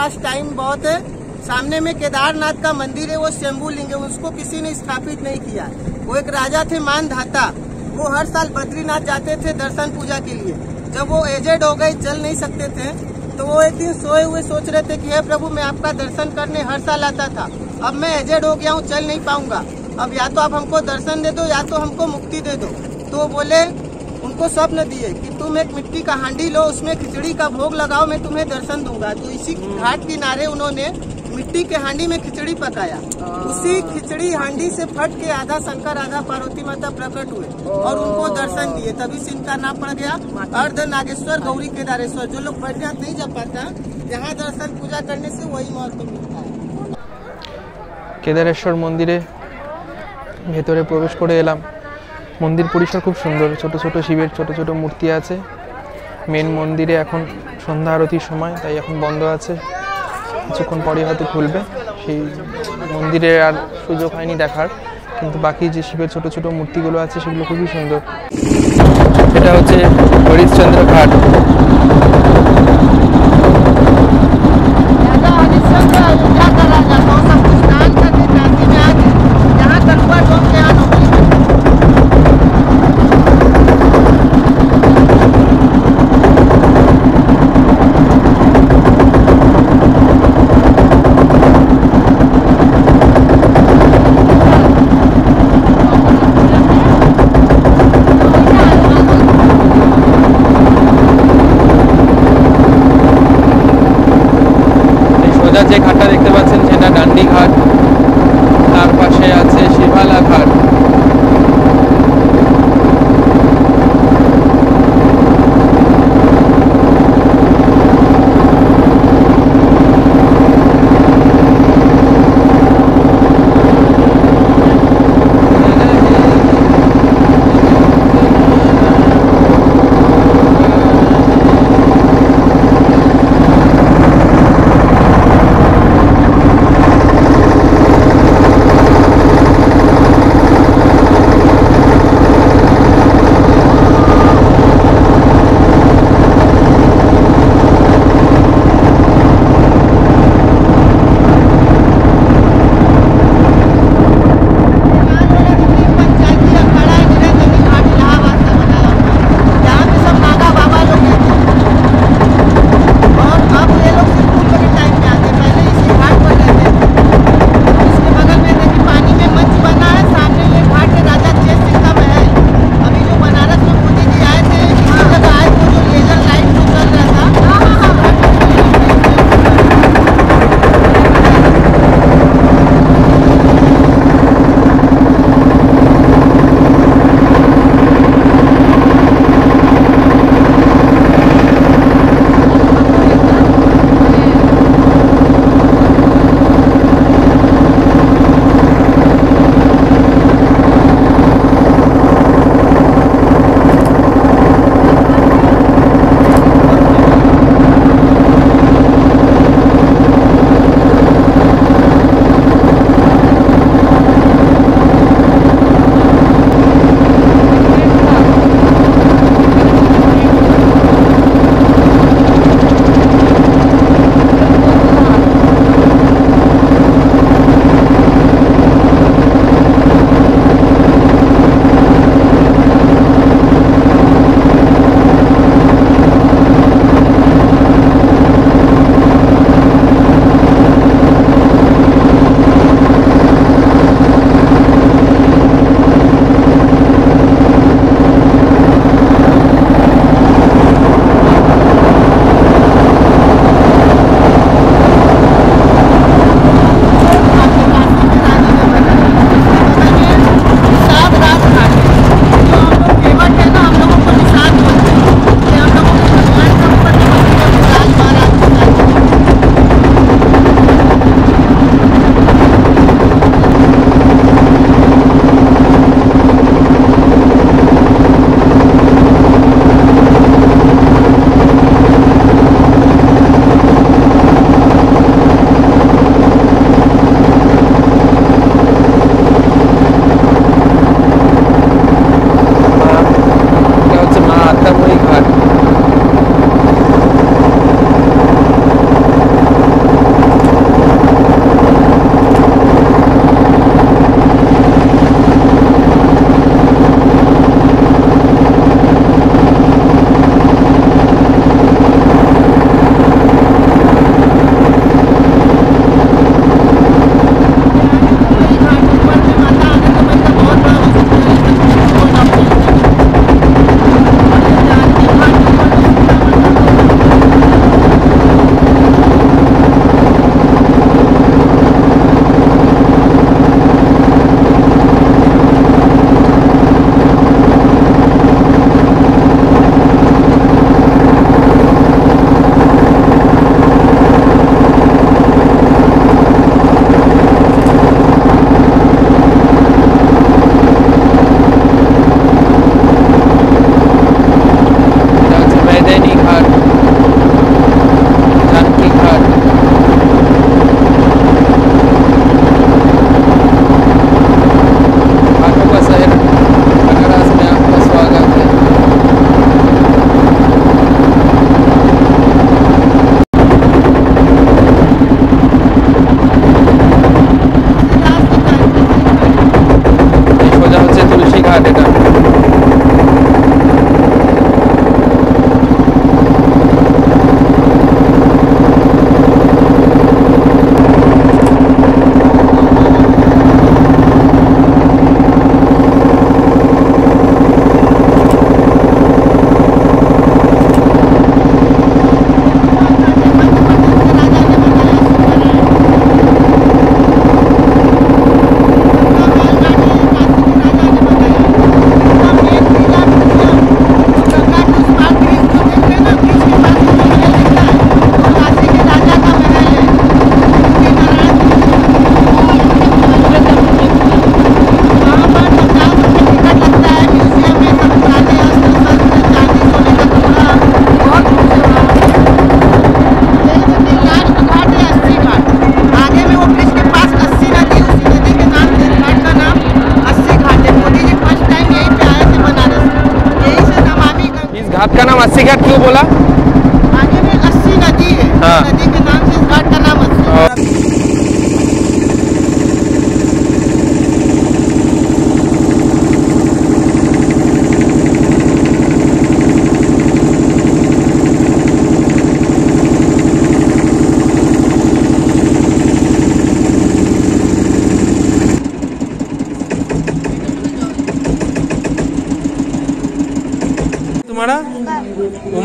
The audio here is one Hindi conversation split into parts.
पास टाइम बहुत है। सामने में केदारनाथ का मंदिर है, वो शंभू लिंग है, उसको किसी ने स्थापित नहीं किया। वो एक राजा थे मानधाता, वो हर साल बद्रीनाथ जाते थे दर्शन पूजा के लिए। जब वो एजेड हो गए, चल नहीं सकते थे, तो वो एक दिन सोए हुए सोच रहे थे कि हे प्रभु, मैं आपका दर्शन करने हर साल आता था, अब मैं एजेड हो गया हूँ, चल नहीं पाऊंगा, अब या तो आप हमको दर्शन दे दो या तो हमको मुक्ति दे दो। तो बोले, उनको स्वप्न दिए कि तुम एक मिट्टी का हांडी लो, उसमें खिचड़ी का भोग लगाओ, मैं तुम्हें दर्शन दूंगा। तो इसी घाट किनारे उन्होंने मिट्टी के हांडी में खिचड़ी पकाया। उसी खिचड़ी हांडी से फट के आधा शंकर आधा पार्वती माता प्रकट हुए और उनको दर्शन दिए। तभी से इनका नाम पड़ गया अर्ध नागेश्वर गौरी केदारेश्वर। जो लोग बैठनाथ नहीं जा पाता, यहाँ दर्शन पूजा करने से वही महत्व मिलता है। केदारेश्वर मंदिरे ভেতরে প্রবেশ করে এলাম। মন্দির পরিসর খুব সুন্দর, ছোট ছোট শিবের ছোট ছোট মূর্তি আছে। মেন মন্দিরে এখন সন্ধ্যা আরতির সময়, তাই এখন বন্ধ আছে, কিছুক্ষণ পরে হয়তো খুলবে। সেই মন্দিরে আর সুযোগ হয়নি দেখার, কিন্তু বাকি যে শিবের ছোট ছোট মূর্তিগুলো আছে সেগুলো খুবই সুন্দর। এটা হচ্ছে হরিশ্চন্দ্র ঘাট। যে ঘাটটা দেখতে পাচ্ছেন সেটা ডান্ডি ঘাট, তার পাশে আছে শিভালা ঘাট।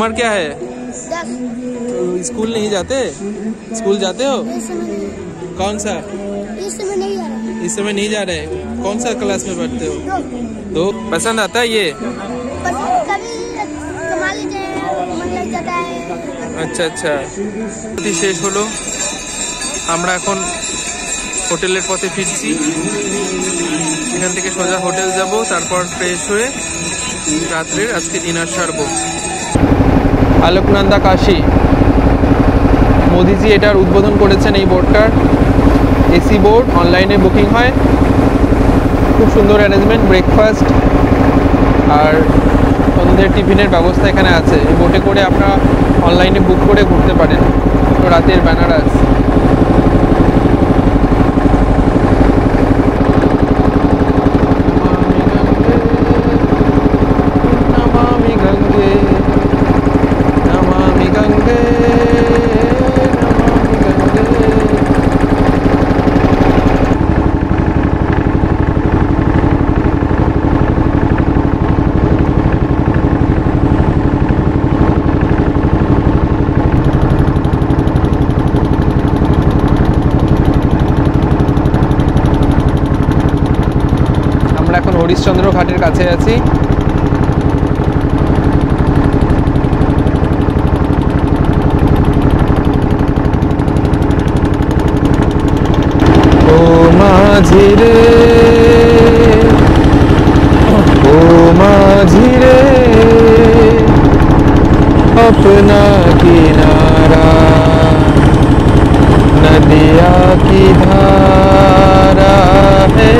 उम्र क्या है? 10। तो स्कूल नहीं जाते? स्कूल जाते हो? इस समय नहीं, कौन सा? इस समय नहीं आ रहा। इस समय नहीं जा रहे? कौन सा क्लास में पढ़ते हो? 2। तो पसंद आता है ये? बस कभी कमा लेते हैं, मन लग जाता है। আচ্ছা আচ্ছা, শেষ হলো, আমরা এখন হোটেলের পথে ফিরছি। এখান থেকে সোজা হোটেল যাব, তারপর ফ্রেশ হয়ে রাত্রের আজকে ডিনার সারবো। আলোকনন্দা কাশী, মোদিজি এটার উদ্বোধন করেছেন। এই বোর্ডটার এসি বোর্ড, অনলাইনে বুকিং হয়, খুব সুন্দর অ্যারেঞ্জমেন্ট, ব্রেকফাস্ট আর সন্ধ্যের টিফিনের ব্যবস্থা এখানে আছে। এই বোটে করে আপনারা অনলাইনে বুক করে ঘুরতে পারেন। তো রাতের বেনারস, নমামি গঙ্গে নমামি গঙ্গে নমামি গঙ্গে। এখন হরিশ্চন্দ্র ঘাটের কাছে আছি। ও মাঝি রে, ও মাঝি রে, अपना किनारा नदिया की धारा है।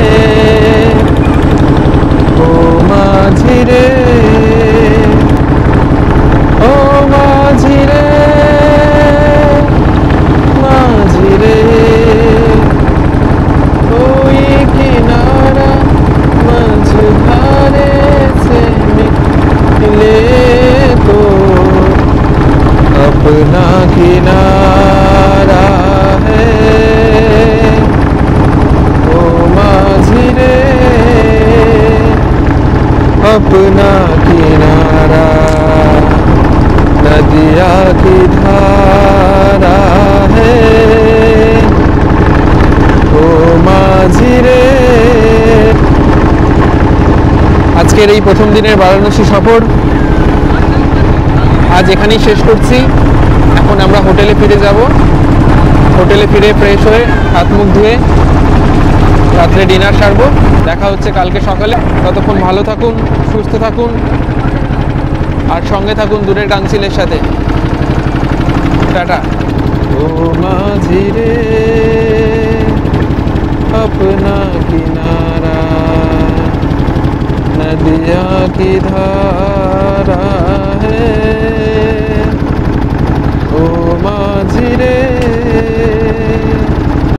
ও মাঝি রে, ও মাঝি রে, মাঝি রে, कोई किनारा मझधारे से मिले तो अपना किनारा है। ओ माझी रे, अपना किनारा नदिया की धारा है। ও মাঝি রে। আজকের এই প্রথম দিনের বারাণসী সফর আজ এখানেই শেষ করছি। এখন আমরা হোটেলে ফিরে যাব। হোটেলে ফিরে ফ্রেশ হয়ে হাত মুখ ধুয়ে রাত্রে ডিনার সারবো। দেখা হচ্ছে কালকে সকালে। ততক্ষণ ভালো থাকুন, সুস্থ থাকুন আর সঙ্গে থাকুন দূরের গাংচিলের সাথে। টাটা। ও মাঝি রে, अपना किनारा नदिया की धारा।